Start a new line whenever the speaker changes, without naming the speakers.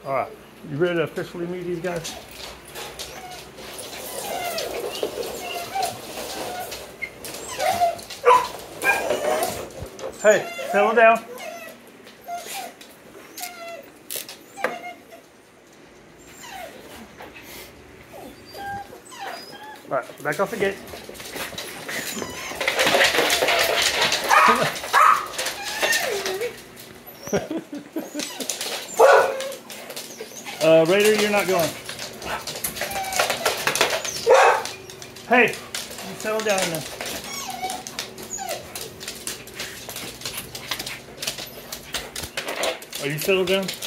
All right, you ready to officially meet these guys? Hey, settle down. All right, back off the gate. Raider, you're not going. Hey, you settle down now. Are you settled down?